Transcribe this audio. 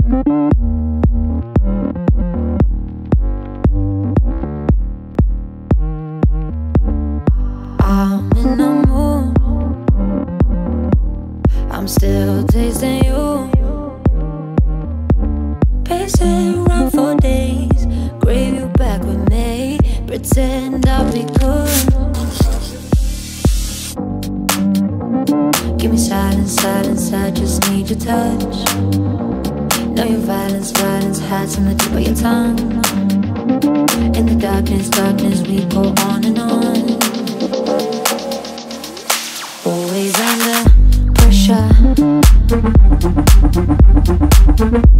I'm in the mood, I'm still tasting you. Pacing around for days, crave you back with me. Pretend I'll be good. Give me silence, silence, I just need your touch. Know your violence, violence hides on the tip of your tongue. In the darkness, darkness, we go on and on. Always under pressure.